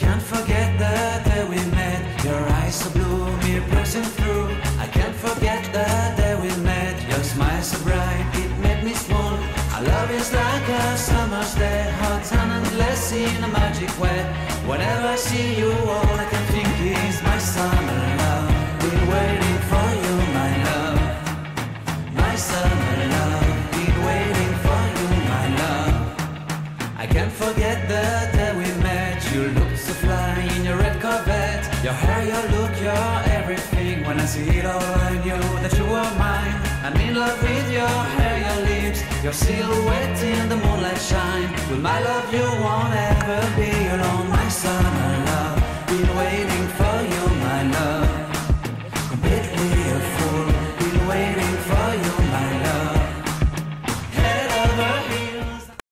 can't forget the day we met. Your eyes so blue, me piercing through. I can't forget the day we met. Your smile so bright, it made me swoon. Our love is like a summer's day, hot and endless in a magic way. Whenever I see you, all I can think is my summer love. Been waiting for you, my love. My summer love. Been waiting for you, my love. I can't forget the day we met. You looked so fly in your red Corvette. Your hair, your look, your everything. When I see it all, I knew that you were mine. I'm in love with your hair, your lips, your silhouette in the moonlight shine. With my love, you won't ever be